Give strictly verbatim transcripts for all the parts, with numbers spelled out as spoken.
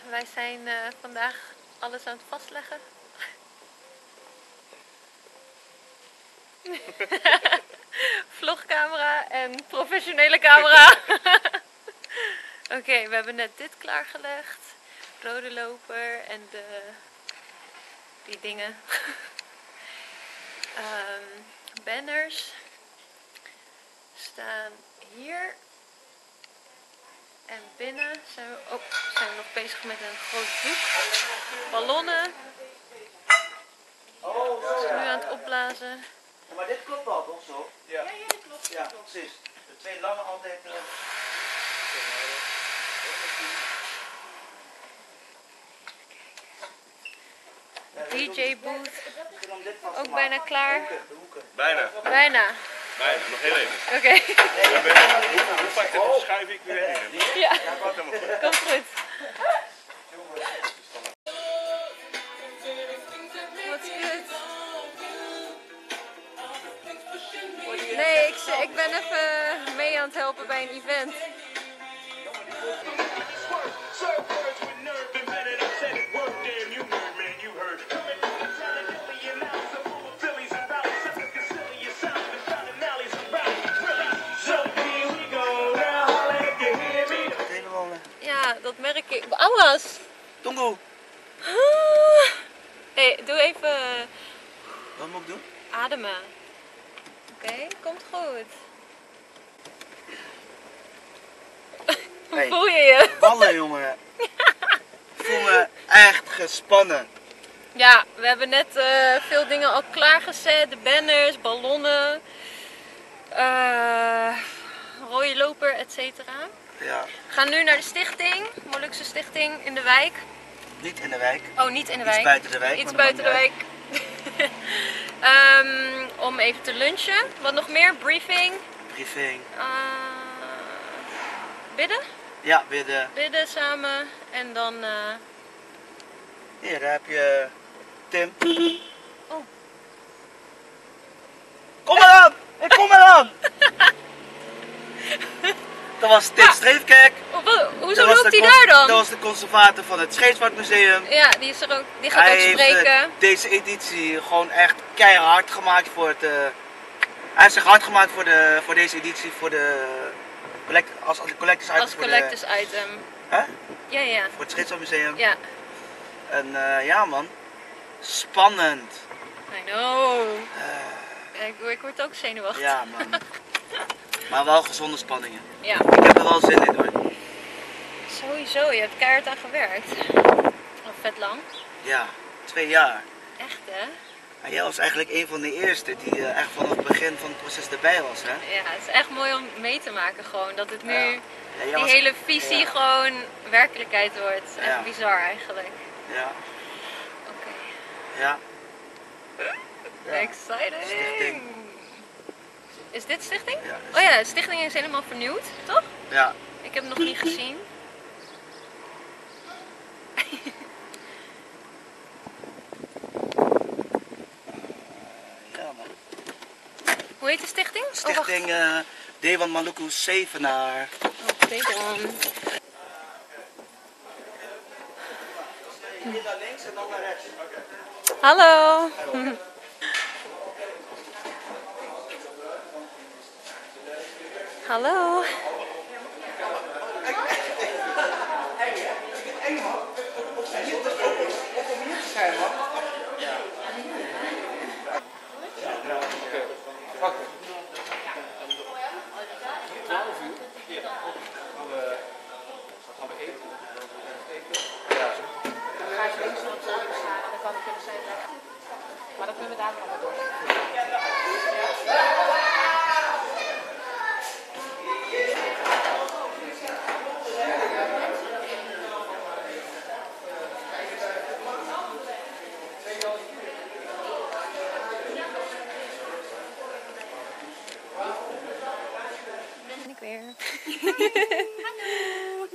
wij zijn uh, vandaag alles aan het vastleggen. Vlogcamera en professionele camera. Oké, okay, we hebben net dit klaargelegd. Rode loper en de, die dingen. um, banners staan hier. En binnen zijn we, oh, zijn we nog bezig met een groot doek. Ballonnen. We zijn nu aan het opblazen. Ja, maar dit klopt al toch zo? Ja, ja, ja dat klopt. Ja, precies. De twee lange altijd. Uh... D J booth ook bijna klaar. Bijna. Bijna. Bijna, nog heel even. Oké. Okay. Hoe, hoe pak dit of schuif ik weer heen? Ja, komt goed. What's good? Nee, ik, ik ben even mee aan het helpen bij een event. Ja, dat merk ik. Awas! Tongo! Hé, hey, doe even... Wat moet ik doen? Ademen. Oké, okay, komt goed. Hoe hey, voel je je? Ballen, jongen. Ik voel me echt gespannen. Ja, we hebben net uh, veel dingen al klaargezet. De banners, ballonnen, uh, rode loper, et cetera. Ja. We gaan nu naar de stichting, Molukse Stichting in de wijk. Niet in de wijk. Oh, niet in de Iets wijk. buiten de wijk. Iets buiten de wijk. um, om even te lunchen. Wat nog meer? Briefing. Briefing. Uh, bidden? Ja, bidden. Bidden samen. En dan... Uh... Hier, daar heb je Tim. Oh. Kom eraan! Ik kom eraan! Dat was Tim Streefkerk. Hoezo loopt hij daar dan? Dat was de conservator van het Scheepvaartmuseum. Ja, die, is er ook, die gaat hij ook spreken. Hij heeft deze editie gewoon echt keihard gemaakt voor het... Uh, hij heeft zich hard gemaakt voor, de, voor deze editie, voor de... Collect, als, als collectors item. Als collectors de, item. Hè? Ja, ja. Voor het Scheepvaartmuseum. Ja. En uh, ja man, spannend. I know. Uh, ik, ik word ook zenuwachtig. Ja man. Maar wel gezonde spanningen. Ja. Ik heb er wel zin in hoor. Sowieso, je hebt keihard aan gewerkt. Al vet lang. Ja, twee jaar. Echt hè? En jij was eigenlijk een van de eerste die uh, echt vanaf het begin van het proces erbij was hè? Ja, het is echt mooi om mee te maken gewoon. Dat het nu, ja. Ja, die was... hele visie ja. gewoon werkelijkheid wordt. Echt ja. Bizar eigenlijk. Ja. Oké. Okay. Ja. Ja. Exciting! Stichting. Is dit stichting? Ja. Oh ja, de stichting is helemaal vernieuwd, toch? Ja. Ik heb hem nog niet gezien. Ja man. Hoe heet de stichting? Stichting oh, uh, Dewan Maluku Zevenaar. Oh, Dewan. Hier naar links en dan naar rechts. Okay. Hallo. Hallo. Hallo. Maar dat kunnen we daar allemaal door. Ben ik weer. Hallo.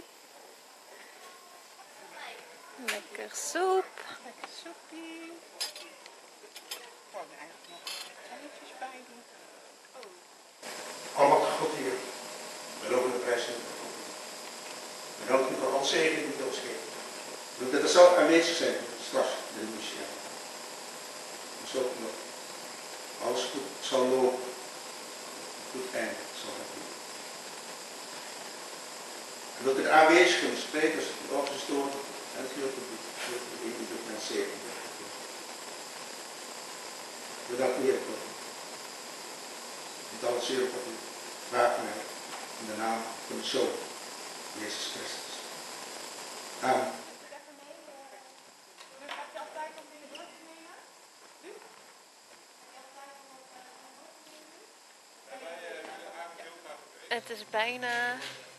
Lekker soep. Lekker soepie. Ik wou er eigenlijk nog eitjes bij doen. Oh. Almachtige God hier, we loven de prijs in. We danken u voor al zegen in dit doodschip. Dat er zal aanwezig zijn straks in het museum. Dus ook nog alles goed zal lopen. Goed eind zal het doen. En dat er aanwezigen, sprekers, de organisator en het hele publiek in de documentatie. Bedankt weer voor dit alles zeer wat u vraagt mij in de naam van de Zoon, Jezus Christus. Amen. Het is bijna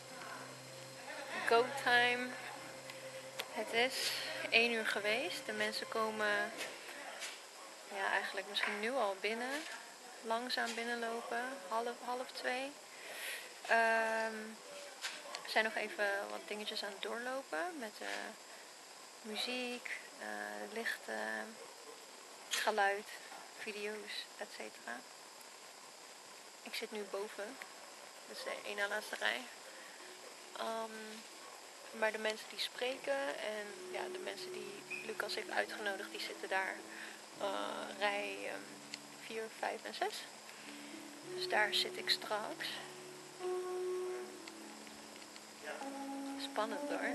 go time. Het is één uur geweest. De mensen komen ja, eigenlijk misschien nu al binnen. Langzaam binnenlopen. Half, half twee. Um, we zijn nog even wat dingetjes aan het doorlopen. Met uh, muziek, uh, lichten, geluid, video's, et cetera. Ik zit nu boven. Dat is de ene laatste rij. Um, maar de mensen die spreken en ja, de mensen die Lucas heeft uitgenodigd, die zitten daar uh, rij vier, vijf en zes. Dus daar zit ik straks. Spannend hoor.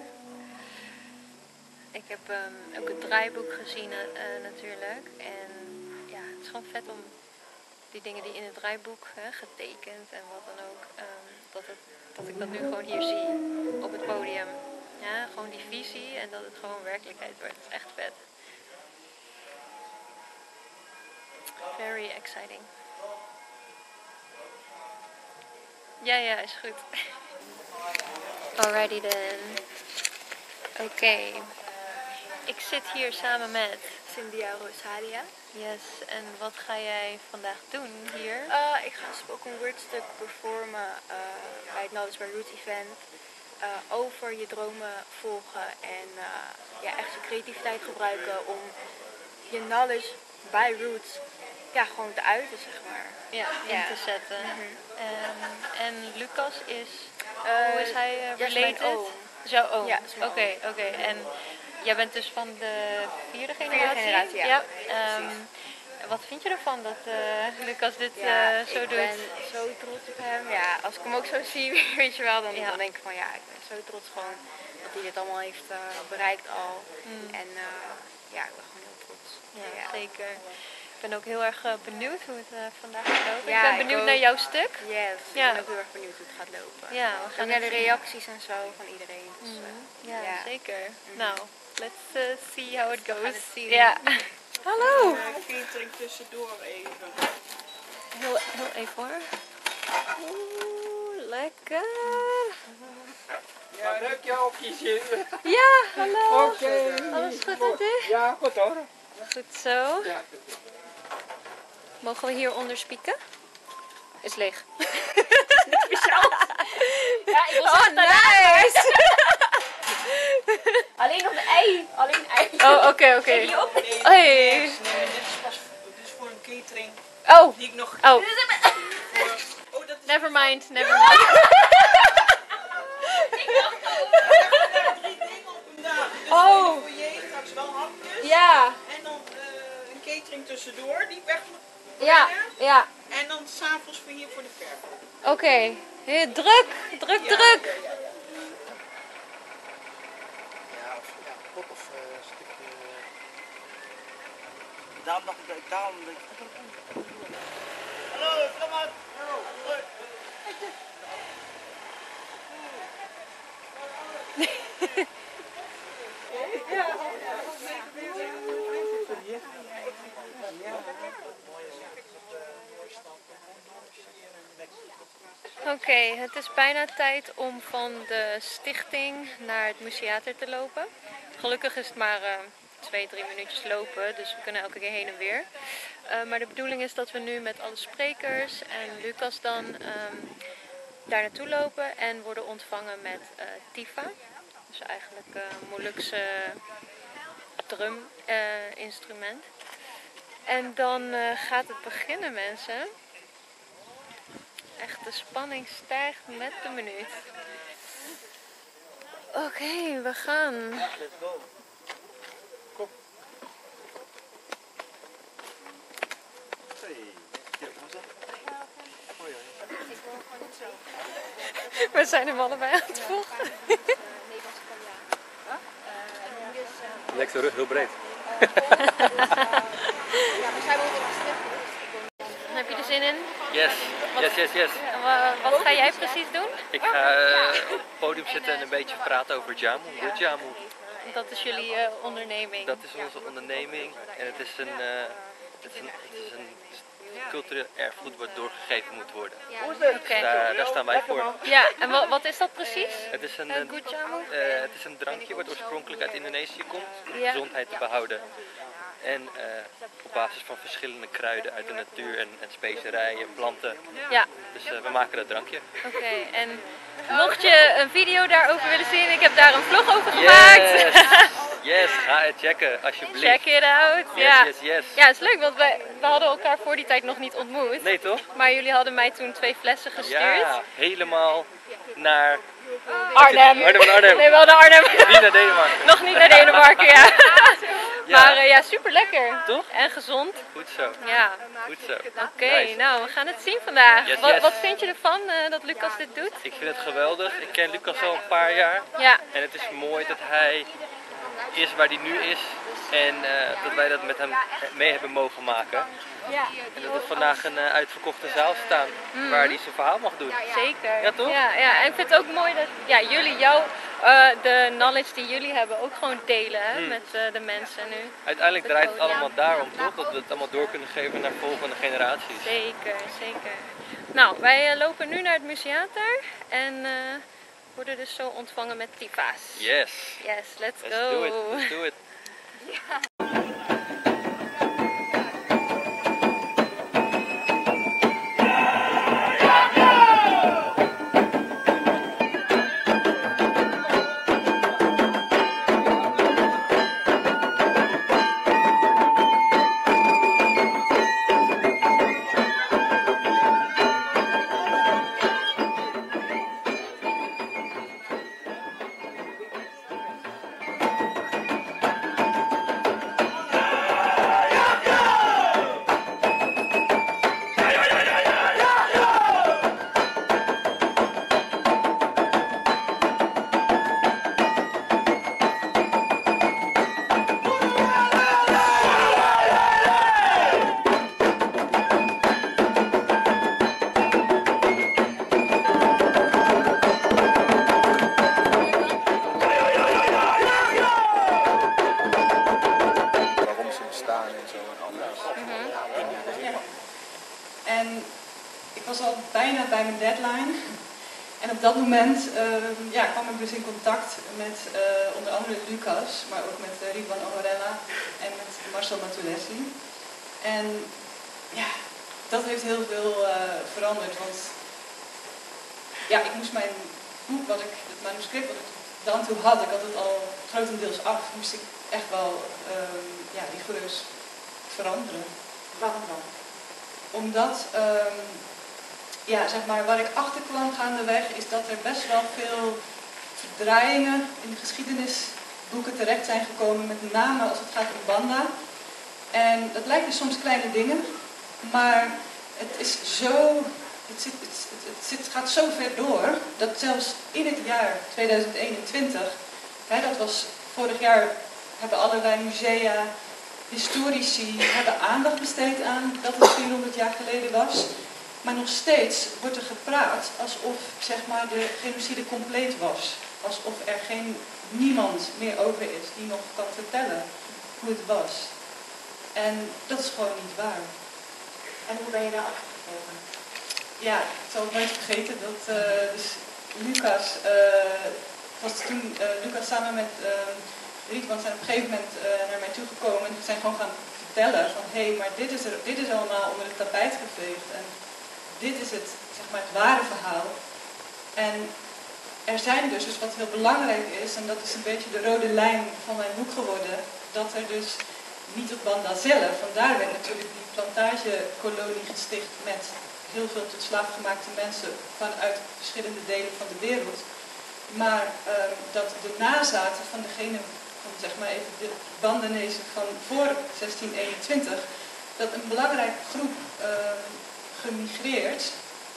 Ik heb um, ook het draaiboek gezien uh, natuurlijk. En ja, het is gewoon vet om die dingen die in het draaiboek hè, getekend en wat dan ook, um, dat, het, dat ik dat nu gewoon hier zie op het podium. Ja, gewoon die visie en dat het gewoon werkelijkheid wordt. Het is echt vet. Very exciting. Ja, ja, is goed. Alrighty then. Oké. Okay. Ik zit hier samen met Cynthia Rosalia. Yes, en wat ga jij vandaag doen hier? Uh, ik ga een spoken word stuk performen uh, bij het Knowledge by Roots event. Uh, over je dromen volgen en uh, ja, echt je creativiteit gebruiken om je knowledge by Roots ja, gewoon te uiten, zeg maar. Ja, in ja. te zetten. Mm-hmm. um, en Lucas is, uh, hoe is hij uh, ja, related? Mijn oom. Jouw oom? Ja, oké, oké. Okay, okay. En jij bent dus van de vierde generatie? Vierde generatie, ja. ja. Um, wat vind je ervan dat uh, Lucas dit ja, uh, zo ik doet? Ik ben zo trots op hem. Ja, als ik hem ook zo zie, weet je wel, dan, ja. dan denk ik van ja, ik ben zo trots gewoon dat hij dit allemaal heeft uh, bereikt al. Mm. En uh, ja, ik ben gewoon heel trots. Ja, ja. zeker. Ik ben ook heel erg uh, benieuwd hoe het uh, vandaag gaat lopen. Ja, ik ben benieuwd ik naar jouw stuk. Yes, ja. ik ben ook heel erg benieuwd hoe het gaat lopen. Ja, we gaan naar de zien. reacties en zo van iedereen. Dus, mm. uh, ja, ja, zeker. Mm-hmm. Nou, let's uh, see how it goes. het zien. Ja. Hallo! Catering tussendoor even. Heel, heel even hoor. Oeh, lekker. Ja, leuk je opjes. Ja, hallo. Oké. Okay. Alles goed met u? Ja, goed hoor. Goed zo. Ja. Mogen we hieronder spieken? Is leeg. speciaal. Ja, ik was oh, nice. Alleen nog de ei. Alleen ei. Oh, oké, okay, oké. Okay. Die op. Nee, hey. nee, dit is pas dit is voor een catering Oh. die ik nog... Oh. Voor, oh, dat is never mind, never mind. drie dingen op een dag. Dus oh. voor je straks wel hapjes. Ja. En dan uh, een catering tussendoor die ik weg moet Ja, ja. En dan s'avonds voor hier voor de verkoop. Oké. Okay. Druk, druk, Ja, druk. ja, ja. Ja, of ja, pot of uh, een stukje. Uh... Daarom dacht ik, daarom denk ik. Hallo, Flamad! Hallo! Hoi! Oké, okay, het is bijna tijd om van de stichting naar het museater te lopen. Gelukkig is het maar uh, twee, drie minuutjes lopen, dus we kunnen elke keer heen en weer. Uh, maar de bedoeling is dat we nu met alle sprekers en Lucas dan um, daar naartoe lopen en worden ontvangen met uh, Tifa. Dus eigenlijk een uh, Molukse drum uh, instrument. En dan uh, gaat het beginnen, mensen. Echt, de spanning stijgt met de minuut. Oké, okay, we gaan. Let's go. We zijn hem allebei aan het volgen. Lekt de rug heel breed. Heb je er zin in? Yes, yes, yes, yes. En wa- wat ga jij precies doen? Ik ga eh, op het podium zitten en een beetje praten over Jamu, de Jamu. Dat is jullie eh, onderneming. Dat is onze onderneming en het is een, eh, het is een, het is een cultureel erfgoed wat doorgegeven moet worden. Oké. Daar, daar staan wij voor. Ja, en wa- wat is dat precies? Het is een, Eh, een- Good Jamu? eh, het is een drankje wat oorspronkelijk uit Indonesië komt om Ja. gezondheid te behouden. En eh, op basis van verschillende kruiden uit de natuur en, en specerijen, planten. Ja, Dus eh, we maken dat drankje. oké. En mocht je een video daarover willen zien, ik heb daar een vlog over gemaakt. Yes! Yes, ga het checken alsjeblieft. Check it out. Yes, Ja. yes, yes. Ja, het is leuk, want wij, we hadden elkaar voor die tijd nog niet ontmoet. Nee toch? Maar jullie hadden mij toen twee flessen gestuurd. Ja, helemaal naar Arnhem. Arnhem en Arnhem. Nee, wel naar Arnhem. Niet naar Denemarken. Nog niet naar Denemarken, ja. Ja. Maar eh, ja, super lekker. Toch? En gezond. Goed zo, Ja. goed zo. Oké, Nice. nou, we gaan het zien vandaag. Yes, Wat, yes. wat vind je ervan eh, dat Lucas dit doet? Ik vind het geweldig. Ik ken Lucas al een paar jaar. Ja, En het is mooi dat hij is waar hij nu is. En eh, dat wij dat met hem mee hebben mogen maken. ja. En dat we vandaag een uh, uitverkochte zaal staan waar hij zijn verhaal mag doen. Zeker. Ja, toch? Ja, ja. En ik vind het ook mooi dat ja, jullie jou, eh, de knowledge die jullie hebben ook gewoon delen hè, Hmm. met eh, de mensen nu. Uiteindelijk draait het allemaal daarom, toch? Dat we het allemaal door kunnen geven naar volgende generaties. Zeker, zeker. Nou, wij eh, lopen nu naar het museater en eh, worden dus zo ontvangen met tifa's. Yes! Yes, let's, Let's go. do it, let's do it. Waarom ze bestaan en zo en alles. En ik was al bijna bij mijn deadline. En op dat moment uh, ja, kwam ik dus in contact met uh, onder andere Lucas, maar ook met uh, Ridwan Omarella en met Marcel Matulesi. En ja, dat heeft heel veel uh, veranderd. Want ja, ik moest mijn boek, wat ik, het manuscript wat ik dan toe had, ik had het al grotendeels af, moest ik echt wel uh, ja, rigoureus veranderen. Waarom dan? Omdat, um, ja, zeg maar, waar ik achter kwam gaandeweg, is dat er best wel veel verdraaiingen in de geschiedenisboeken terecht zijn gekomen, met name als het gaat om Banda. En dat lijken soms kleine dingen, maar het is zo, het, zit, het, het, zit, het gaat zo ver door, dat zelfs in het jaar tweeduizend eenentwintig, hè, dat was vorig jaar, hebben allerlei musea, historici hebben aandacht besteed aan dat het vierhonderd jaar geleden was. Maar nog steeds wordt er gepraat alsof zeg maar, de genocide compleet was. Alsof er geen niemand meer over is die nog kan vertellen hoe het was. En dat is gewoon niet waar. En hoe ben je daar achtergekomen? Ja, ik zal het nooit vergeten dat uh, dus Lucas, uh, was toen uh, Lucas samen met uh, Ridwan zijn op een gegeven moment uh, naar mij toegekomen en zijn gewoon gaan vertellen van hé, hey, maar dit is, er, dit is allemaal onder het tapijt geveegd en dit is het, zeg maar, het ware verhaal. En er zijn dus, dus wat heel belangrijk is, en dat is een beetje de rode lijn van mijn boek geworden, dat er dus niet op Banda zelf, vandaar werd natuurlijk die plantagekolonie gesticht met heel veel tot slaafgemaakte mensen vanuit verschillende delen van de wereld. Maar uh, dat de nazaten van degene, van zeg maar even de Bandanezen van voor zestien eenentwintig, dat een belangrijke groep uh, gemigreerd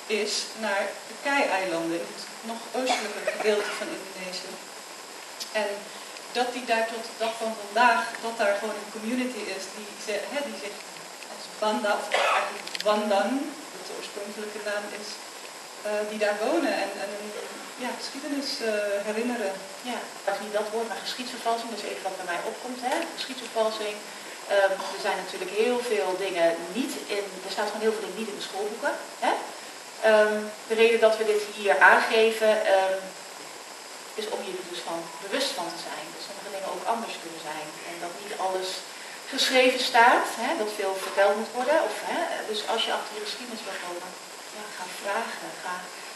is naar de Kei-eilanden, in het nog oostelijke gedeelte van Indonesië. En dat die daar tot de dag van vandaag, dat daar gewoon een community is die, ze, hè, die zich als Banda, of eigenlijk Wandan, wat de oorspronkelijke naam is, uh, die daar wonen en, en ja, geschiedenis uh, herinneren. Ja, dat is niet dat woord, maar geschiedsvervalsing, dus even wat bij mij opkomt. Hè? Geschiedsvervalsing. Um, er zijn natuurlijk heel veel dingen niet in, er staat gewoon heel veel dingen niet in de schoolboeken. Hè? Um, de reden dat we dit hier aangeven, um, is om je er dus van bewust van te zijn. Dat sommige dingen ook anders kunnen zijn. En dat niet alles geschreven staat, hè? Dat veel verteld moet worden. Of, hè? Dus als je achter je geschiedenis wil komen, ja, ga vragen. Ga...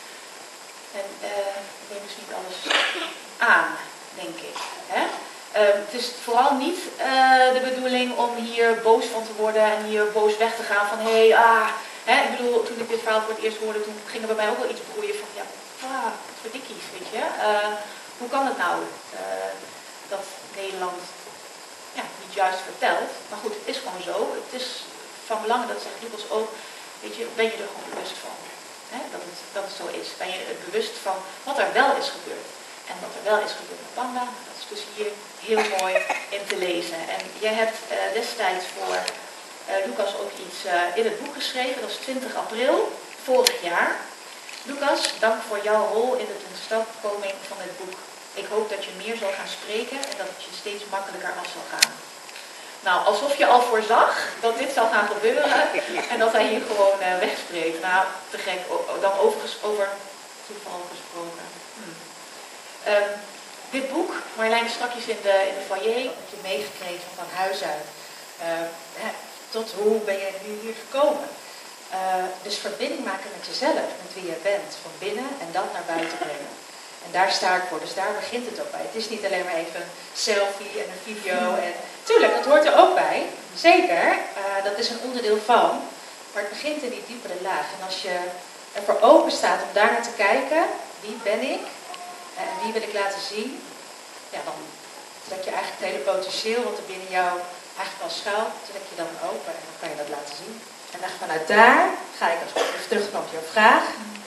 En uh, neem dus niet alles aan, denk ik. Hè? Uh, het is vooral niet uh, de bedoeling om hier boos van te worden en hier boos weg te gaan van hé, hey, ah, hè, ik bedoel, toen ik dit verhaal voor het eerst hoorde, toen ging er bij mij ook wel iets broeien van ja, ah, wat voor dikkies, weet je. Uh, hoe kan het nou uh, dat Nederland ja, niet juist vertelt? Maar goed, het is gewoon zo. Het is van belang, dat zegt Lucas ook, weet je, ben je er gewoon bewust van. Hè, dat, het, dat het zo is. Ben je er bewust van wat er wel is gebeurd. En wat er wel is gebeurd met Panda, dat is dus hier heel mooi in te lezen. En jij hebt uh, destijds voor uh, Lucas ook iets uh, in het boek geschreven, dat is twintig april vorig jaar. Lucas, dank voor jouw rol in de totstandkoming van het boek. Ik hoop dat je meer zal gaan spreken en dat het je steeds makkelijker af zal gaan. Nou, alsof je al voorzag dat dit zou gaan gebeuren en dat hij hier gewoon uh, wegspreekt. Nou, te gek. Dan overigens over toeval gesproken. Hmm. Um, dit boek, Marjolein strakjes in de, in de foyer, heb je meegekregen van huis uit. Uh, hè, tot hoe ben je nu hier gekomen? Uh, dus verbinding maken met jezelf, met wie je bent, van binnen en dat naar buiten brengen. En daar sta ik voor, dus daar begint het ook bij. Het is niet alleen maar even een selfie en een video. En tuurlijk, dat hoort er ook bij. Zeker, uh, dat is een onderdeel van. Maar het begint in die diepere laag. En als je ervoor open staat om daar naar te kijken, wie ben ik? En wie wil ik laten zien? Ja, dan trek je eigenlijk het hele potentieel wat er binnen jou eigenlijk al schuilt, trek je dan open en dan kan je dat laten zien. En dan vanuit daar ga ik als even terug op jouw vraag.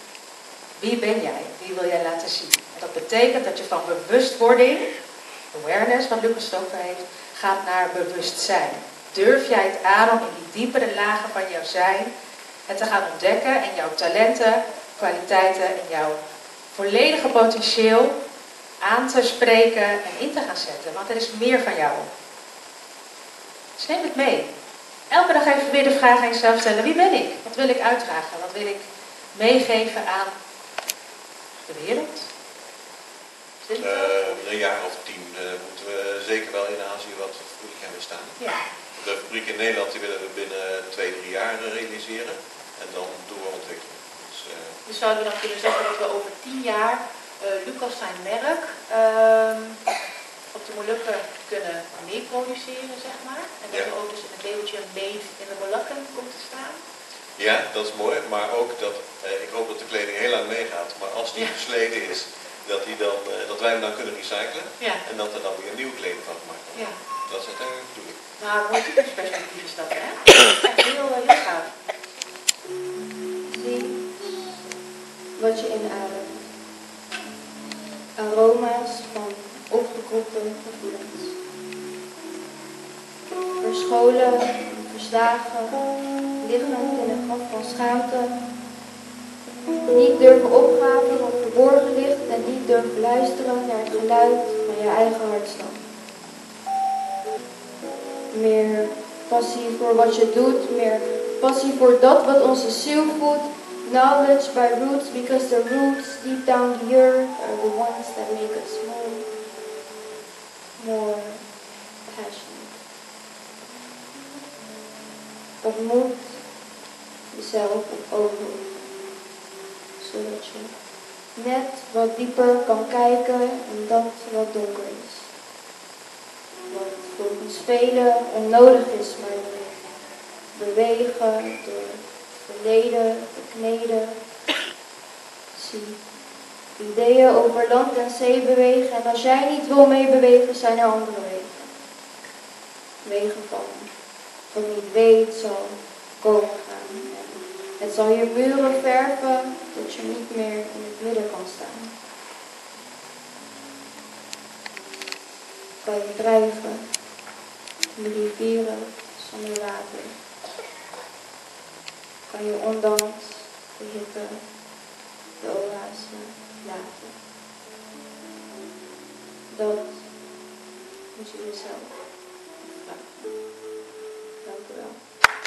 Wie ben jij? Wie wil jij laten zien? En dat betekent dat je van bewustwording, awareness, wat Lucas het over heeft, gaat naar bewustzijn. Durf jij het aan om in die diepere lagen van jouw zijn het te gaan ontdekken en jouw talenten, kwaliteiten en jouw volledige potentieel aan te spreken en in te gaan zetten. Want er is meer van jou. Dus neem het mee. Elke dag even weer de vraag aan jezelf stellen. Wie ben ik? Wat wil ik uitdragen? Wat wil ik meegeven aan de wereld? Uh, een jaar of tien uh, moeten we zeker wel in Azië wat fabriek hebben staan. Ja. De fabriek in Nederland die willen we binnen twee, drie jaar realiseren. En dan doorontwikkelen. Dus, uh, dus zouden we dan kunnen zeggen dat we over tien jaar uh, Lucas zijn merk uh, op de Molukken kunnen meeproduceren, zeg maar. En dat ja. er ook dus in het labeltje Made in the Molukken komt te staan. Ja, dat is mooi. Maar ook dat, uh, ik hoop dat de kleding heel lang meegaat. Maar als die ja. versleten is, dat, die dan, uh, dat wij hem dan kunnen recyclen. Ja. En dat er dan weer nieuwe kleding van gemaakt wordt. Ja. Dat is uiteindelijk de bedoeling. Nou, een mooi toekomstperspectief is dat, hè? Echt heel, heel gaaf. Zie wat je inademt. Aroma's van opgekropte gevoelens. Verscholen, verslagen, liggend in een gat van schaamte. Niet durven opgaven wat verborgen ligt en niet durven luisteren naar het geluid van je eigen hartslag. Meer passie voor wat je doet, meer passie voor dat wat onze ziel voedt. Knowledge by roots, because the roots deep down the earth are the ones that make us more, more passionate. Ontmoet jezelf op ogen, zodat je net wat dieper kan kijken in dat wat donker is. Wat volgens velen onnodig is, maar we bewegen door verleden, bekneden. Zie ideeën over land en zee bewegen. En als jij niet wil meebewegen, zijn er andere wegen. Wegen van wat niet weet zal komen gaan. En Het zal je muren verven tot je niet meer in het midden kan staan. Kan je drijven in de rivieren zonder water. Kan je ondanks de hitte de oase laten. Dat moet je jezelf vragen. Dank u wel.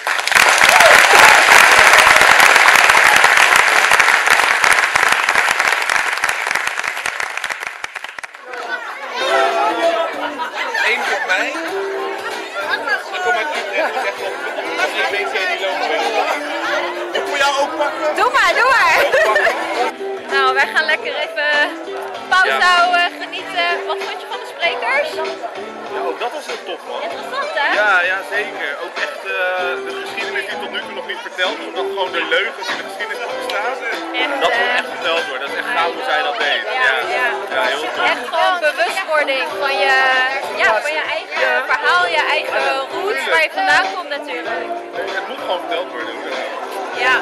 Eén voor mij. Ik kom uit Utrecht, ik zeg wel, als je een beetje die lopen bent. Ik moet jou ook pakken. Doe maar, doe maar! Nou, wij gaan lekker even pauze Ja. houden, genieten. Wat vond je van de sprekers? Ja, ook dat was heel tof, man. Interessant, hè? Ja, ja, zeker. Ook echt uh, de geschiedenis die tot nu toe nog niet verteld wordt, omdat gewoon de leugens in de geschiedenis nog bestaan. Echt, Dat moet uh, echt verteld worden. Dat is echt gaaf hoe zij dat deed. Ja, ja. Ja, heel tof. Echt gewoon bewustwording van je, ja, van je eigen verhaal, je eigen roots, waar je vandaan komt natuurlijk. Het moet gewoon verteld worden. Ja.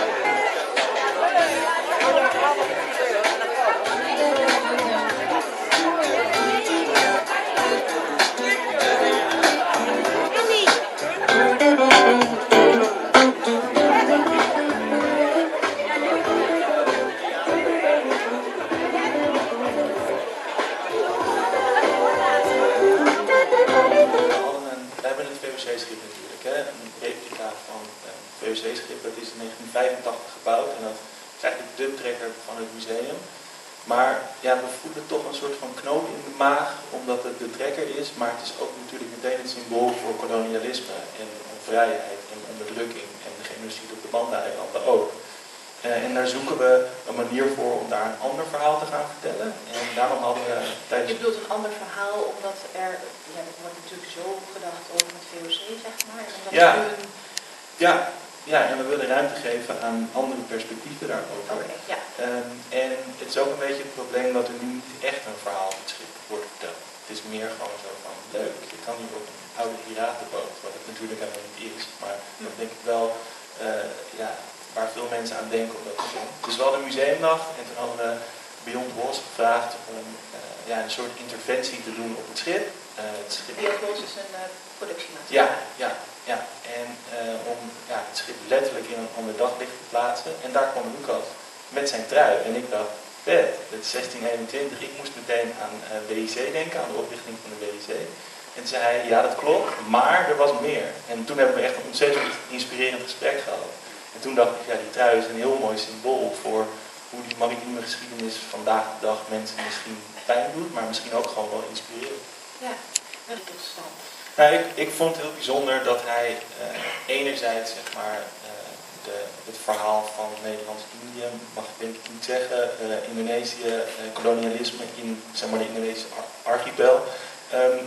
We hebben een V O C-schip natuurlijk, hè? Een replica van een V O C-schip. Dat is in negentien vijfentachtig gebouwd en dat is eigenlijk de trekker van het museum. Maar ja, we voelen toch een soort van knoop in de maag, omdat het de trekker is. Maar het is ook natuurlijk meteen het symbool voor kolonialisme en vrijheid en onderdrukking en de genocide op de Banda-eilanden ook. Uh, en daar zoeken we een manier voor om daar een ander verhaal te gaan vertellen. En daarom hadden we tijdens... Je bedoelt een ander verhaal omdat er, ja, er wordt natuurlijk zo gedacht over het V O C, zeg maar. En omdat Ja. er nu een... ja, ja, en we willen ruimte geven aan andere perspectieven daarover. Okay, ja. Um, en het is ook een beetje het probleem dat er nu niet echt een verhaal op het schip wordt verteld. Het is meer gewoon zo van, leuk, je kan hier op een oude piratenboot, wat het natuurlijk helemaal niet is. Maar dat denk ik wel, uh, ja, waar veel mensen aan denken op dat film. Dus we hadden een museumdag en toen hadden we Beyond Walls gevraagd om uh, ja, een soort interventie te doen op het schip. Uh, het schip... Beyond Walls is een uh, productiemaatschappij. Ja, ja, ja. En uh, om ja, het schip letterlijk in een ander daglicht te plaatsen. En daar kwam Lucas met zijn trui. En ik dacht, vet, het is zestien eenentwintig. Ik moest meteen aan uh, W I C denken, aan de oprichting van de W I C. En toen zei hij, ja dat klopt, maar er was meer. En toen hebben we echt een ontzettend inspirerend gesprek gehad. En toen dacht ik, ja, die trui is een heel mooi symbool voor hoe die maritieme geschiedenis vandaag de dag mensen misschien pijn doet, maar misschien ook gewoon wel inspireert. Ja, heel interessant. Nou, ik, ik vond het heel bijzonder dat hij uh, enerzijds, zeg maar, uh, de, het verhaal van Nederlands-Indië, mag ik denk ik niet zeggen, uh, Indonesië, uh, kolonialisme in, zeg maar, de Indonesische archipel, um,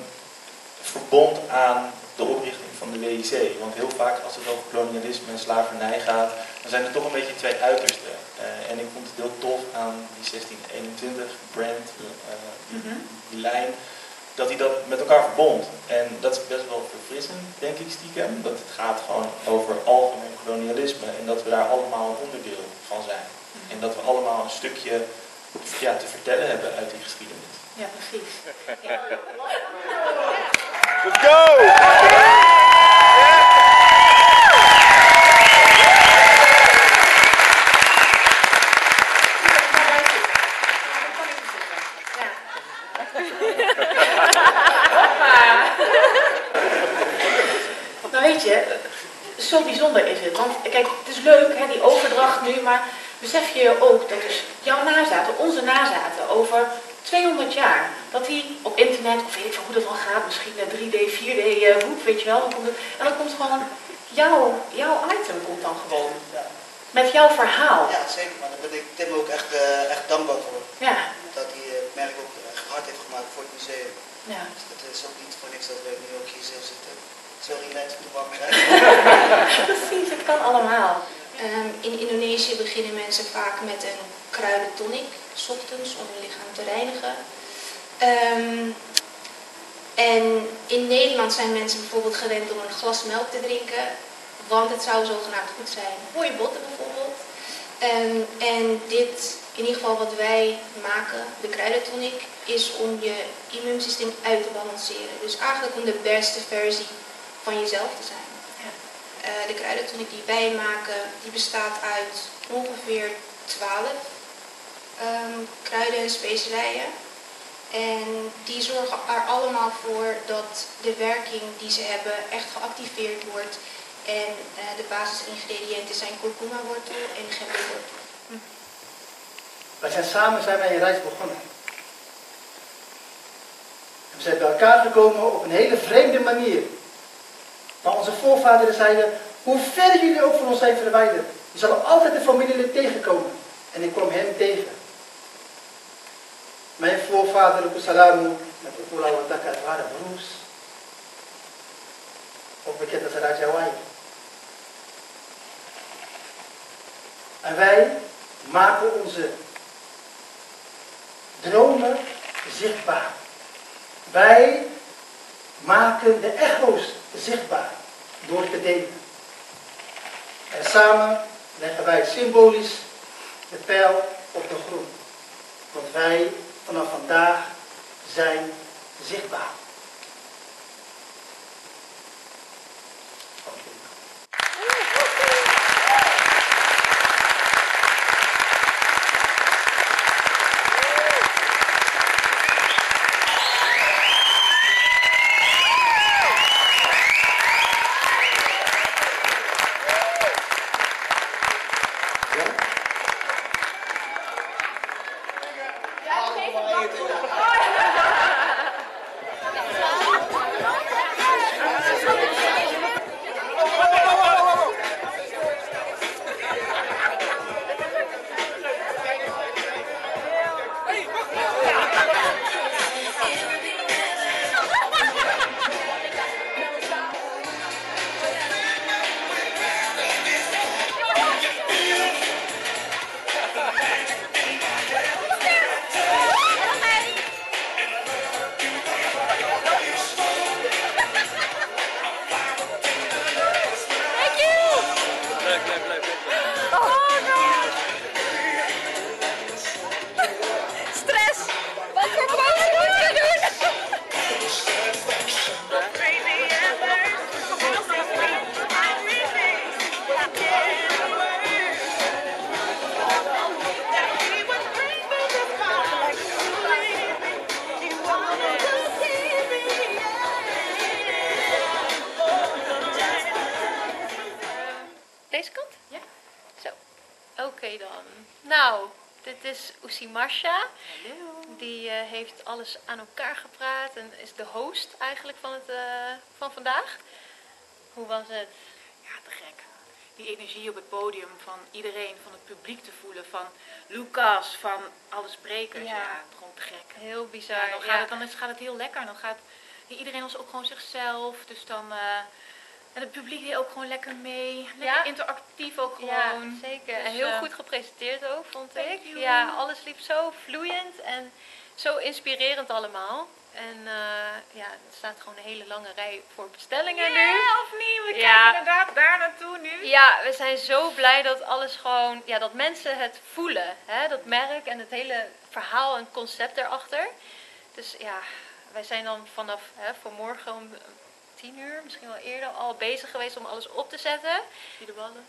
verbond aan de oprichting van de W I C. Want heel vaak als het over kolonialisme en slavernij gaat, dan zijn er toch een beetje twee uitersten. Uh, en ik vond het heel tof aan die zestien eenentwintig brand, uh, die, Mm-hmm. die lijn, dat hij dat met elkaar verbond. En dat is best wel verfrissend, denk ik stiekem. Dat het gaat gewoon over algemeen kolonialisme en dat we daar allemaal een onderdeel van zijn. En dat we allemaal een stukje ja, te vertellen hebben uit die geschiedenis. Ja, precies. Ja. Let's go! Nou weet je, zo bijzonder is het. Want kijk, het is leuk, hè, die overdracht nu, maar besef je ook dat dus jouw nazaten, onze nazaten, over tweehonderd jaar, dat die op internet, of weet ik veel hoe dat wel gaat, misschien drie D, vier D, uh, hoek, weet je wel, dan komt het, en dan komt gewoon jouw, jouw item komt dan gewoon. Ja. Met jouw verhaal. Ja, zeker, maar daar ben ik Tim ook echt, uh, echt dankbaar voor. Ja. Dat hij het uh, merk ook echt hard heeft gemaakt voor het museum. Ja. Dus dat is ook niet voor niks dat we nu ook hier zo zitten. Zo relaxed op de bank zijn. Precies, het kan allemaal. Um, in Indonesië beginnen mensen vaak met een kruidentonic, 's ochtends, om hun lichaam te reinigen. Um, en in Nederland zijn mensen bijvoorbeeld gewend om een glas melk te drinken want het zou zogenaamd goed zijn voor je botten bijvoorbeeld. Um, en dit, in ieder geval wat wij maken, de kruidentonic, is om je immuunsysteem uit te balanceren. Dus eigenlijk om de beste versie van jezelf te zijn. Uh, de kruidentonic die wij maken, die bestaat uit ongeveer twaalf um, kruiden en specerijen. En die zorgen er allemaal voor dat de werking die ze hebben echt geactiveerd wordt. En uh, de basisingrediënten zijn kurkuma-wortel en gemberwortel. Hm. Wij zijn samen zijn wij een reis begonnen. En we zijn bij elkaar gekomen op een hele vreemde manier. Maar onze voorvaderen zeiden, hoe ver jullie ook van ons zijn verwijderd, je zal altijd een familielid tegenkomen. En ik kwam hem tegen. Mijn voorvader op Salamu met Ukula Wataka, het waren broers. Ook bekend als Rajawai. En wij maken onze dromen zichtbaar. Wij maken de echo's zichtbaar door te delen. En samen leggen wij symbolisch de pijl op de grond. Want wij vanaf vandaag zijn zichtbaar. Deze kant? Ja. Zo. Oké okay dan. Nou, dit is Usimasha. Hallo. Die uh, heeft alles aan elkaar gepraat en is de host eigenlijk van, het, uh, van vandaag. Hoe was het? Ja, te gek. Die energie op het podium van iedereen, van het publiek te voelen, van Lucas, van alle sprekers. Ja, ja gewoon te gek. Heel bizar. Ja, dan, gaat ja. het, dan is, gaat het heel lekker. Dan gaat iedereen was ook gewoon zichzelf. Dus dan... Uh, En het publiek deed ook gewoon lekker mee. Lekker ja. interactief ook gewoon. Ja, zeker. Dus, en heel uh, goed gepresenteerd ook, vond ik. You. Ja, alles liep zo vloeiend en zo inspirerend allemaal. En uh, ja, er staat gewoon een hele lange rij voor bestellingen yeah, nu. Ja, of niet? We ja. kijken inderdaad daar naartoe nu. Ja, we zijn zo blij dat alles gewoon, ja, dat mensen het voelen. Hè? Dat merk en het hele verhaal en concept erachter. Dus ja, wij zijn dan vanaf hè, vanmorgen om tien uur, misschien wel eerder, al bezig geweest om alles op te zetten. Zie de ballen.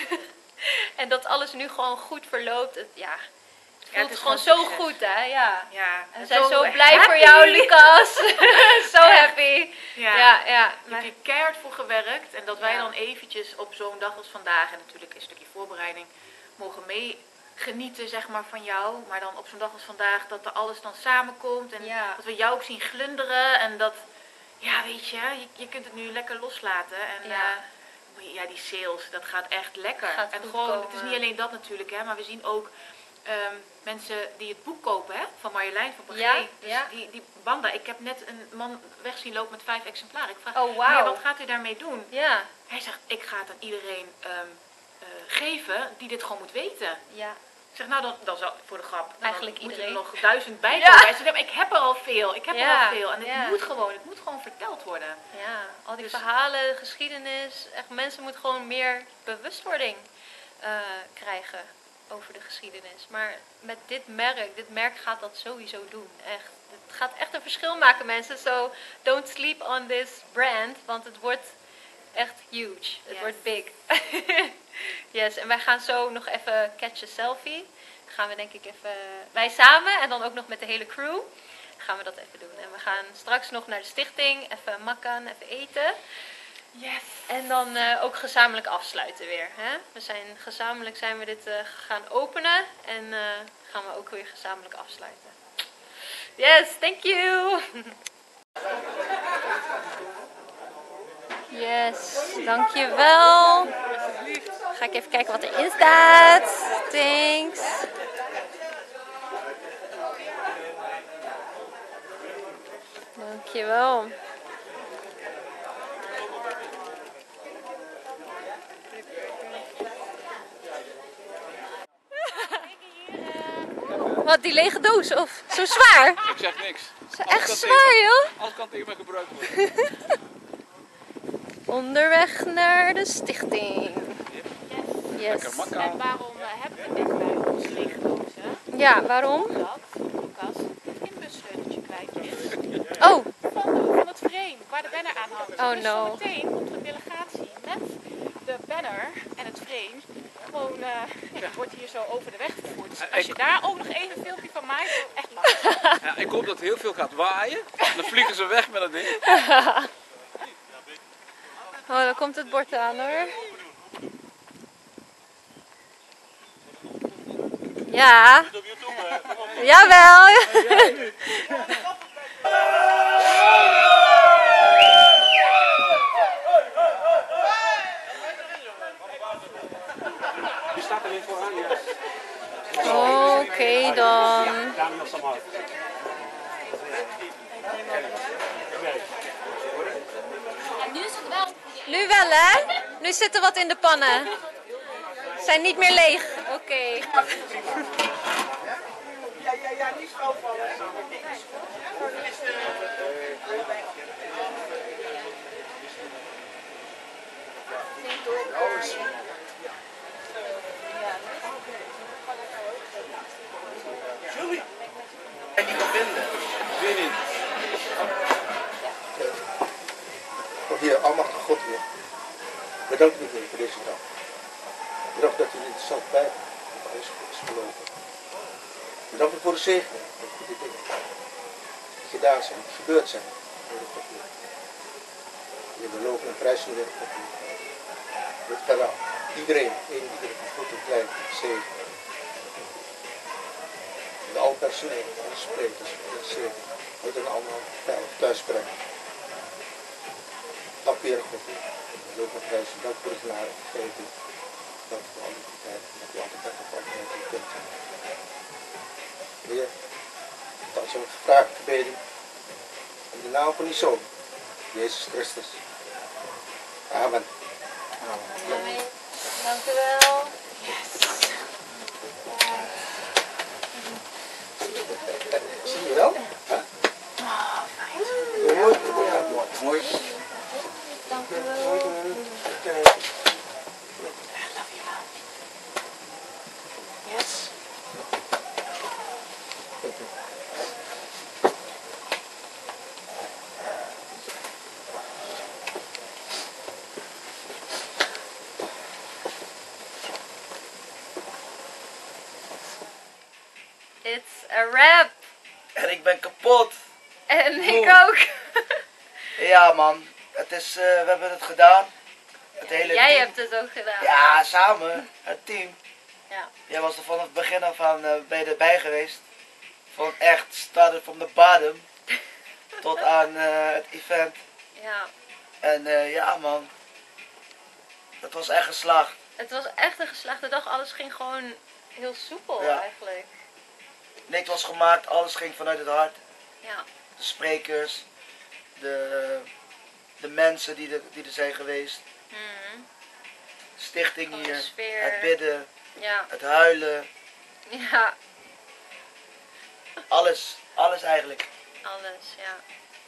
En dat alles nu gewoon goed verloopt. Het, ja, het voelt ja, het is gewoon, gewoon zo succes. goed, hè? Ja. Ja. En we zijn zo, zo blij happy. Voor jou, Lucas. Zo happy. Ja, ja. ja. Je hebt hier keihard voor gewerkt. En dat wij ja. dan eventjes op zo'n dag als vandaag, en natuurlijk een stukje voorbereiding, mogen meegenieten, zeg maar, van jou. Maar dan op zo'n dag als vandaag, dat er alles dan samenkomt. En ja. dat we jou ook zien glunderen. En dat... Ja, weet je, je, je kunt het nu lekker loslaten. En ja, uh, ja die sales, dat gaat echt lekker. Gaat en goed gewoon, komen. Het is niet alleen dat natuurlijk, hè, maar we zien ook um, mensen die het boek kopen, hè, van Marjolein van Bagé. Ja, dus ja. die, die Banda, ik heb net een man weg zien lopen met vzeg exemplaren. Ik vraag, oh, wow. meneer, wat gaat u daarmee doen? Ja. Hij zegt, ik ga het aan iedereen um, uh, geven die dit gewoon moet weten. Ja. Ik zeg, nou dan, dan zal voor de grap, dan eigenlijk moeten iedereen. er nog duizend bij komen. Ja. Hij zegt, ik heb er al veel, ik heb ja. er al veel. En het ja. moet gewoon, het moet gewoon. gewoon verteld worden. Ja, al die Dus- verhalen, geschiedenis, echt mensen moeten gewoon meer bewustwording eh, krijgen over de geschiedenis. Maar met dit merk, dit merk gaat dat sowieso doen, echt. Het gaat echt een verschil maken, mensen. So don't sleep on this brand, want het wordt echt huge. Het Yes. wordt big. Yes, en wij gaan zo nog even catch a selfie. Gaan we denk ik even, wij samen en dan ook nog met de hele crew, gaan we dat even doen. En we gaan straks nog naar de stichting, even makkan, even eten. Yes. En dan eh, ook gezamenlijk afsluiten weer. Hè? We zijn, gezamenlijk zijn we dit eh, gaan openen en eh, gaan we ook weer gezamenlijk afsluiten. Yes, thank you! Yes, dankjewel. Ga ik even kijken wat erin staat. Thanks. Dankjewel. Wat, die lege doos? Of zo zwaar? Ik zeg niks. Is echt zwaar, joh. Alles kan tegen mij gebruikt worden. Onderweg naar de stichting. Yes. Lekker makka. En waarom uh, hebben we dit bij ons lege dozen? Ja, waarom? Omdat Lucas het inbussleuteltje kwijt is. Oh. Van, de, van het frame, waar de banner aan hangt. Oh, dus no. zometeen komt er een delegatie met de banner en het frame. Gewoon, uh, ja, die wordt hier zo over de weg vervoerd. Dus als je daar ook nog even een filmpje van maakt, dan echt lachen. Ja, ik hoop dat heel veel gaat waaien. Dan vliegen ze weg met dat ding. Oh, dan komt het bord aan, hoor. Ja. Jawel. Die staat er weer vooraan, ja. Oké okay, dan. Daniel Samar. Nu is het wel. Nu wel, hè? Nu zit er wat in de pannen. Zijn niet meer leeg. Oké. Okay. Ja, ja, ja, niet schouwvallen. Jullie? Ik niet kan vinden. Ik weet niet. Oh, Heer, almachtige God, Heer. Bedankt u weer voor deze dag. Bedankt dat u dit zat bij dat alles goed is gelopen. Bedankt u voor de zegen, voor de goede dingen. Die gedaan zijn, die gebeurd zijn. Heer, God, Heer. Heer, we lopen en prijzen u weer, God, Heer. Dit verhaal. Iedereen, één iedereen, goed en klein, zegen. En al personeel, alle sprekers, alle zegen. Moet het allemaal veilig thuis brengen. Dank u, Heer God, Heer. We lopen en prijzen, dank voor de genade, vergeving. Dank voor alle tijd, dat u altijd bent op alle momenten kunt. Heer, dat is ook gevraagd, gebeden. In de naam van uw Zoon, Jezus Christus. Amen. Amen. Dank u wel. Zie je wel? Huh? Mooi, mooi, mooi. Dank u wel. Yes. It's a wrap. En ik ben kapot. En ik Moe. ook. Ja man, het is, uh, we hebben het gedaan. Het hele Jij team. hebt het ook gedaan. Ja, samen, het team. Ja. Jij was er vanaf het begin af aan uh, ben je erbij geweest. Van echt starten from the bottom tot aan uh, het event. Ja. En uh, ja man, het was echt geslaagd. Het was echt een geslaagde dag. Alles ging gewoon heel soepel Ja. eigenlijk. Niks was gemaakt, alles ging vanuit het hart. Ja. De sprekers, de, de mensen die er, die er zijn geweest. Mhm. De stichting Gewoon de hier, sfeer. het bidden, Ja. het huilen. Ja. Alles, alles eigenlijk. Alles, ja.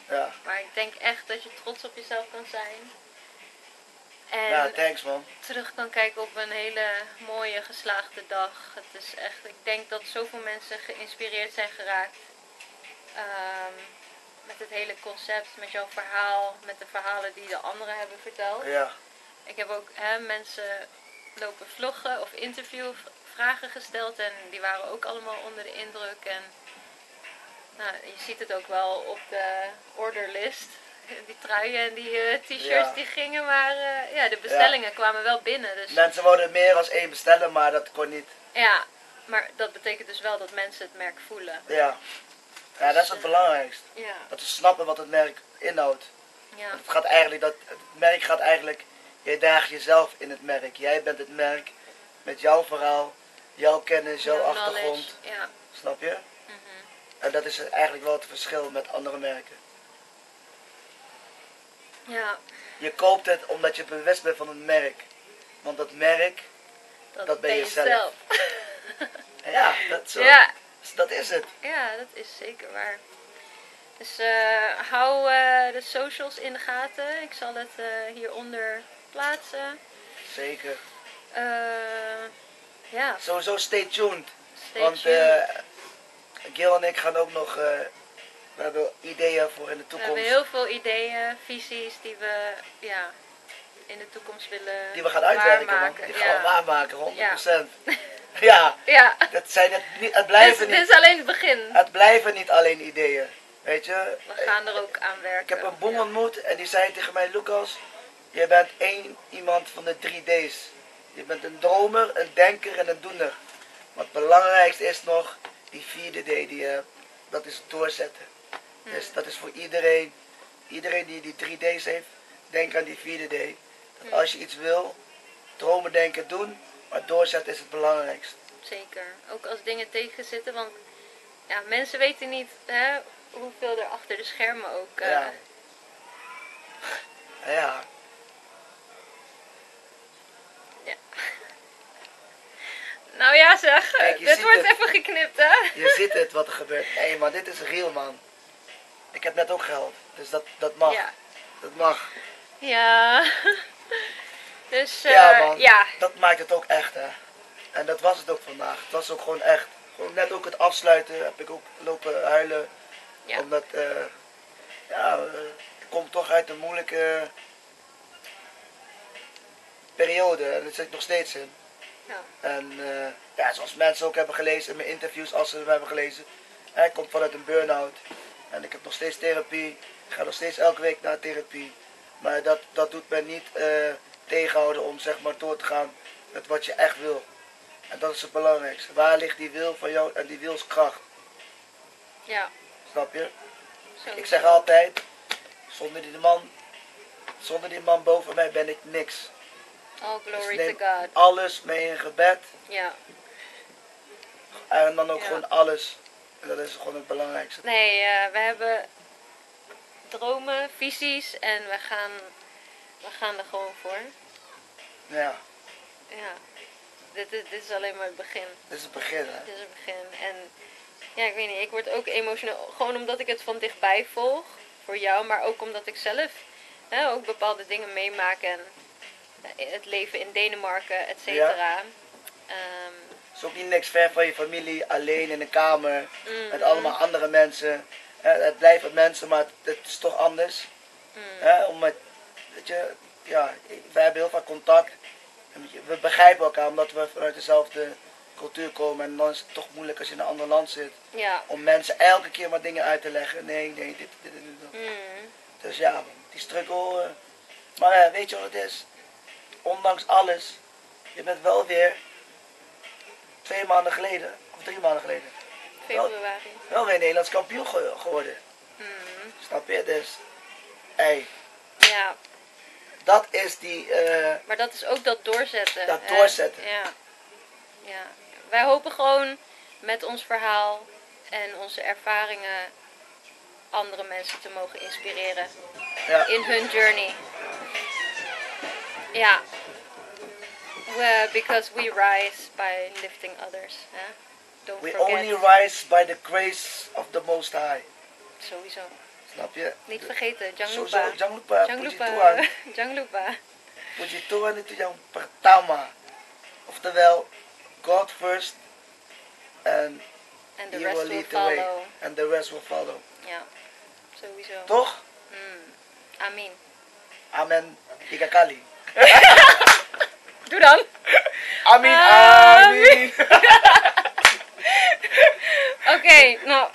Ja. Maar ik denk echt dat je trots op jezelf kan zijn. En Ja, thanks man. terug kan kijken op een hele mooie geslaagde dag. Het is echt, ik denk dat zoveel mensen geïnspireerd zijn geraakt. Ehm, met het hele concept, met jouw verhaal, met de verhalen die de anderen hebben verteld. Ja. Ik heb ook hè, mensen lopen vloggen of interviewvragen gesteld en die waren ook allemaal onder de indruk. En nou, je ziet het ook wel op de orderlist. Die truien en die uh, t-shirts Ja. die gingen, maar uh, ja, de bestellingen Ja. kwamen wel binnen. Dus Mensen wouden meer als één bestellen, maar dat kon niet. ja, maar dat betekent dus wel dat mensen het merk voelen. Ja. Ja, dat is het belangrijkste. Ja. Dat ze snappen wat het merk inhoudt. Ja. Want het gaat eigenlijk, dat, het merk gaat eigenlijk, jij draagt jezelf in het merk. Jij bent het merk met jouw verhaal, jouw kennis, jouw Jouw achtergrond. knowledge, ja. Snap je? Mhm. En dat is eigenlijk wel het verschil met andere merken. Ja, Je koopt het omdat je bewust bent van het merk. Want dat merk, dat, ben je zelf. Ja, dat, zo, Ja. dat is het. Ja, dat is zeker waar. Dus eh, hou eh, de socials in de gaten. Ik zal het eh, hieronder plaatsen. Zeker. Eh, ja. Sowieso stay tuned. Stay Want tuned. eh Gil en ik gaan ook nog, eh, we hebben ideeën voor in de We toekomst. hebben heel veel ideeën, visies die we ja, in de toekomst willen Die we gaan uitwerken, man. waarmaken. Die gaan we Ja. waarmaken, honderd Ja. procent. Ja. Ja. Dat zijn het, niet, het blijven Dit, niet. dit is alleen het begin. Het blijven niet alleen ideeën. Weet je? We gaan er ook aan werken. Ik heb een boem ontmoet en die zei tegen mij, Lucas, je bent één iemand van de drie D's. Je bent een dromer, een denker en een doener. Maar het belangrijkste is nog die vierde D die je hebt. Dat is doorzetten. Hmm. Dus dat is voor iedereen, iedereen die die drie D's heeft, denk aan die vierde D. Dat Hmm. als je iets wil, dromen, denken, doen, maar doorzetten is het belangrijkste. Zeker. Ook als dingen tegenzitten, want ja, mensen weten niet hè, hoeveel er achter de schermen ook. eh, Ja. Ja. Ja. Nou ja zeg, Kijk, je dit ziet wordt het. even geknipt hè. Je ziet het wat er gebeurt. Hé hey man, dit is real man. Ik heb net ook geld, dus dat, dat mag. Ja. Dat mag. Ja. Dus eh, Ja man, ja. dat maakt het ook echt hè. En dat was het ook vandaag. Het was ook gewoon echt. Gewoon net ook het afsluiten heb ik ook lopen huilen. Ja. Omdat, eh ja, eh, ik kom toch uit een moeilijke periode. En daar zit ik nog steeds in. Ja. En eh, ja, zoals mensen ook hebben gelezen in mijn interviews, als ze hem hebben gelezen. Hij komt vanuit een burn-out. En ik heb nog steeds therapie. Ik ga nog steeds elke week naar therapie. Maar dat, dat doet mij niet eh, tegenhouden om zeg maar door te gaan met wat je echt wil. En dat is het belangrijkste. Waar ligt die wil van jou en die wilskracht? Ja. Snap je? Zo. Ik zeg altijd, zonder die man, zonder die man boven mij ben ik niks. All Dus glory neem to God. alles mee in gebed. Ja. En dan ook Ja. gewoon alles. En dat is gewoon het belangrijkste. Nee, eh, we hebben dromen, visies en we gaan, we gaan er gewoon voor. Ja, Ja. Dit is, dit is alleen maar het begin. dit is het begin hè. Dit is het begin. En ja, ik weet niet, ik word ook emotioneel. Gewoon omdat ik het van dichtbij volg. Voor jou, maar ook omdat ik zelf hè, ook bepaalde dingen meemaak. En eh, het leven in Denemarken, et cetera. Ehm, Het is ook niet niks ver van je familie, alleen in een kamer, Mhm. met allemaal andere mensen. Eh, Het blijven mensen, maar het, het is toch anders. mm, Hè, omdat, weet je, ja, wij hebben heel vaak contact. En we begrijpen elkaar omdat we vanuit dezelfde cultuur komen. En dan is het toch moeilijk als je in een ander land zit. ja. Om mensen elke keer maar dingen uit te leggen. Nee, nee, dit, dit, dit, dit. Mm, Dus ja, die struggle. eh, maar eh, weet je wat het is? Ondanks alles, je bent wel weer twee maanden geleden, of drie maanden geleden, februari. wel weer Nederlands kampioen ge- geworden. Mm, Snap je? Dus, hey, ja. dat is die, eh, Maar dat is ook dat doorzetten. Dat hè? doorzetten. Ja. Ja. Wij hopen gewoon met ons verhaal en onze ervaringen andere mensen te mogen inspireren Ja. in hun journey. Ja. We, because we rise by lifting others. Hè? Don't we forget. only rise by the grace of the Most High. Sowieso. Snap je? Niet vergeten, Jangan Sowieso, lupa. jangan lupa, Jangan puji lupa. Tuhan. Jangan lupa. Puji Tuhan itu yang pertama. Oftewel, God first and And the He rest will will lead the way. follow. And the rest will follow. Ja, sowieso. Toch? Mm. Amin. Amen. Tiga kali. Doe dan. Amin, Amin. amin. Oké, okay, nou.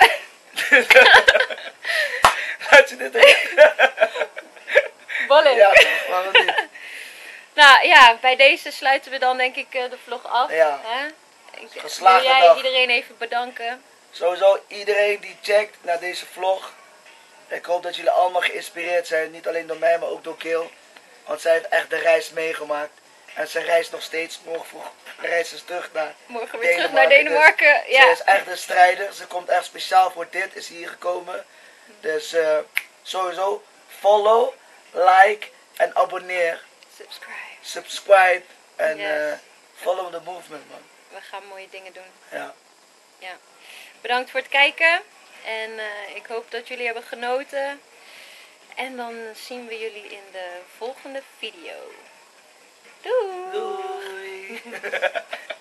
Laat je dit ook. Ballen. Ja, waarom niet? Nou ja, bij deze sluiten we dan denk ik uh, de vlog af. Ja. Hè? Ik, Geslaagde wil jij dag. iedereen even bedanken? Sowieso iedereen die checkt naar deze vlog. Ik hoop dat jullie allemaal geïnspireerd zijn. Niet alleen door mij, maar ook door Kil. Want zij heeft echt de reis meegemaakt. En ze reist nog steeds. Morgen vroeg reist ze terug naar Morgen weer terug naar Denemarken. Dus ja. Ze is echt een strijder. Ze komt echt speciaal voor dit. Is hier gekomen. Dus uh, sowieso follow, like en abonneer. Subscribe. Subscribe. En Yes. uh, follow the movement, man. We gaan mooie dingen doen. Ja. Ja. Bedankt voor het kijken. En uh, ik hoop dat jullie hebben genoten. En dan zien we jullie in de volgende video. Doei! Doei!